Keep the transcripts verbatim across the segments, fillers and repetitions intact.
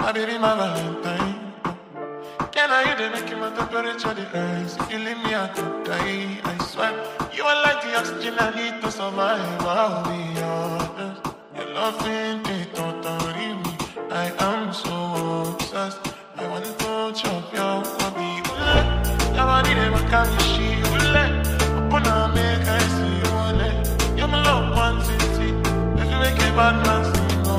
my baby, my valentine. Can I hear the making my temperature the rise? If you leave me, I could die. I swear, you are like the oxygen I need to survive. I'll be honest. Your loving it don't me. I am so obsessed. I want to chop your body. Your body, they want to she upon a make I see you. You're my love quantity. If you make a bad man see no.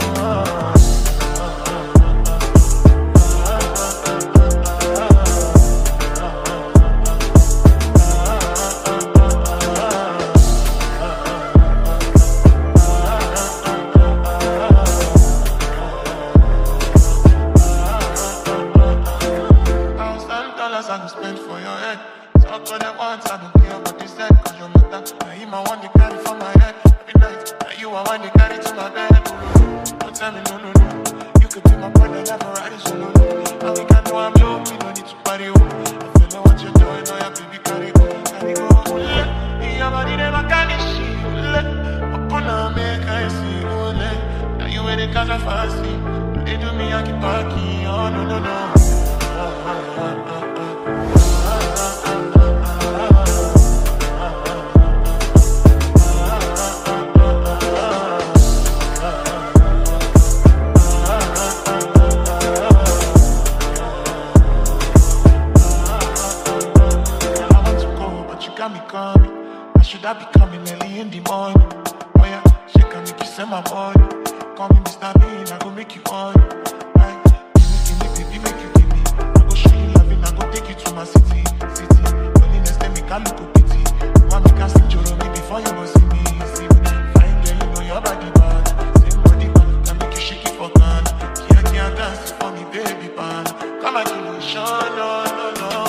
I can spend for your head. Talk on that once, I don't care what they said. Cause you're not that. Now you my one they carry for my head. Every night, now you are one they carry to my bed. Don't tell me no, no, no. You could be my partner, never ride it solo. Now we can know I'm low, we don't need to party. I feel like what you're doing, oh yeah, baby, carry go, carry go. Your body never carry shit. Upon a make I see you. Now you ain't catch a fancy. They do me, I keep parking. Oh no, no, no. Oh, oh, oh, oh. Me coming. I should have be coming early in the morning. Oh yeah, she can make you send my body. Call me Mister Bean, I go make you on. Right, give me, give me, baby, make you give me. I go show you loving, I go take you to my city, city. Loneliness, then make I look a pity. You want me can sing Joro me before you go see me, see me. Fine girl, you know your body bad. Same body bad, can make you shake it for can. Kia kia dance for me, baby pan. Come and kill you, show no, no, no.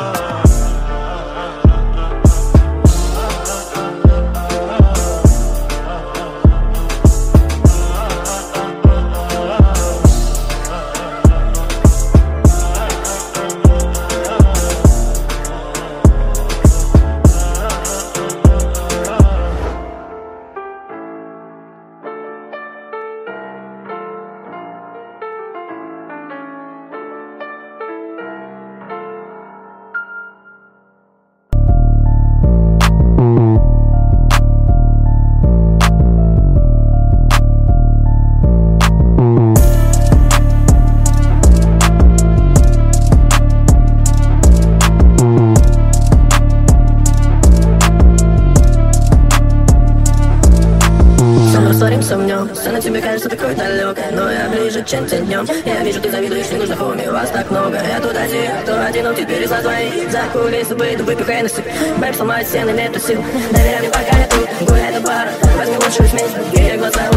Она тебе кажется такой далекой, но я ближе, чем ты днем. Я вижу, ты завидуешь, не нужно фоме, вас так много. Я тут один, то один, но теперь из-за твоих. За кулисы выйду, выпихай на сыпь. Бэйб, сломать стены, нету сил. Доверяй мне, пока я тут, гуляй до бара. Возьми лучшую смесь, гей глаза.